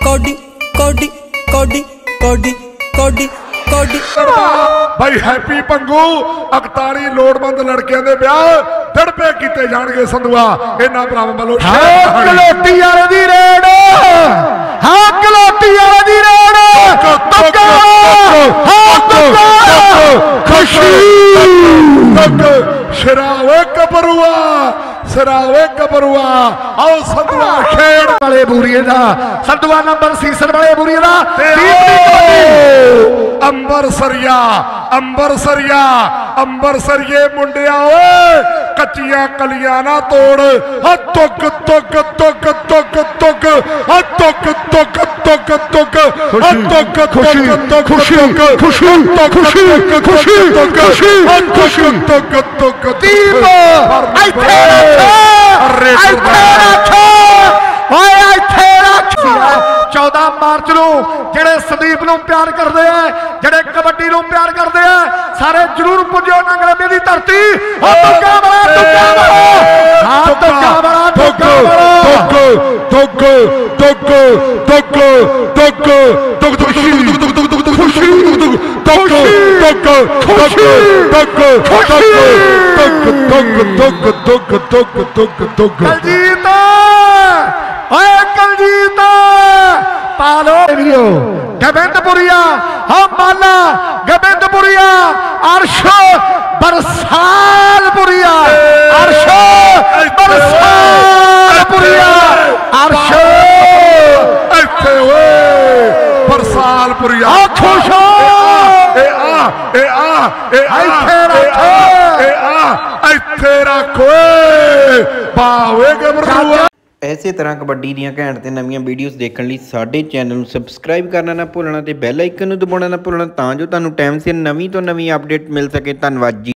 कोडी कोडी कोडी कोडी कोडी कोडी भाई हैप्पी पंगू 41 लोड़मंद लड़कियां दे ब्याह दड़पे कीते जाणगे संधुआ इन्हां भरावां वालों कलोटी वाले दी रेड हां कलोटी वाले दी रेड खुशी शरावे कबरुआ सरावे कबरुआ आओ संधुआ खेड़ वाले बूरीए दा संधुआ नंबर सीसन वाले बूरीए दा अंबर सरिये मुंडिया ओए कच्चियां कलियां ना तोड़ तुक तुक तुक तुक तुक तुक तुक तुक तुक तुक खुशी खुशी खुशी खुशी खुशी खुशी खुशी तुक तुक दीप आई थे 14 मार्च ਨੂੰ ਜਿਹੜੇ ਸੰਦੀਪ ਨੂੰ ਪਿਆਰ ਕਰਦੇ ਆ ਜਿਹੜੇ ਕਬੱਡੀ ਨੂੰ ਪਿਆਰ ਕਰਦੇ ਆ ਸਾਰੇ ਜਰੂਰ ਪੁੱਜੋ ਨੰਗਲੇਬੇ ਦੀ ਧਰਤੀ ਤੁੱਕਾ ਬੜਾ ਹਾਂ ਤੁੱਕਾ ਬੜਾ ਤੁੱਕ ਤੁੱਕ ਤੁੱਕ ਤੁੱਕ ਤੁੱਕ ਤੁੱਕ ਤੁੱਕ ਖੁਸ਼ੀ ਤੁੱਕ ਤੁੱਕ ਖੁਸ਼ੀ ਤੁੱਕ ਤੁੱਕ ਤੁੱਕ ਤੁੱਕ ਤੁੱਕ ਤੁੱਕ ਕਲਜੀਤ ਓਏ कलजीत पालो वीडियो गोबिंदपुरिया हम माला गोबिंदपुरिया अर्श बरसालपुरिया अर्श बरसालपुरिया अर्श इत्थे ओए बरसालपुरिया खुश हो इत्थे रखो पावे गबरूआ। ਇਸੇ ਤਰ੍ਹਾਂ ਕਬੱਡੀ ਦੀਆਂ ਘੈਂਟ ਤੇ ਨਵੀਆਂ ਵੀਡੀਓਜ਼ ਦੇਖਣ ਲਈ ਸਾਡੇ ਚੈਨਲ ਨੂੰ ਸਬਸਕ੍ਰਾਈਬ ਕਰਨਾ ਨਾ ਭੁੱਲਣਾ ਤੇ ਬੈਲ ਆਈਕਨ ਨੂੰ ਦਬਾਉਣਾ ਨਾ ਭੁੱਲਣਾ ਤਾਂ ਜੋ ਤੁਹਾਨੂੰ ਟਾਈਮ ਸਿਰ ਨਵੀਂ ਤੋਂ ਨਵੀਂ ਅਪਡੇਟ ਮਿਲ ਸਕੇ। ਧੰਨਵਾਦ ਜੀ।